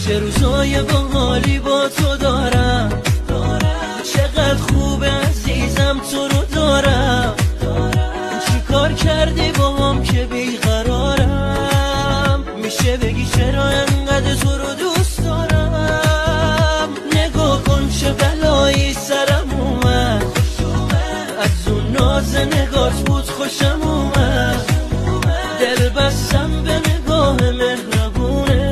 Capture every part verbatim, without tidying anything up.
چه روزای باحالی با تو دارم، چقدر خوب عزیزم تو رو دارم. چی کار کردی با هم که بیقرارم؟ میشه بگی چرا انقدر تو رو دوست دارم؟ نگاه کن چه بلایی سرم اومد، از اون ناز نگات بود خوشم اومد. دل بستم به نگاه مهربونه.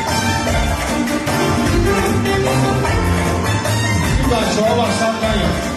بچه ها وسط نیاد.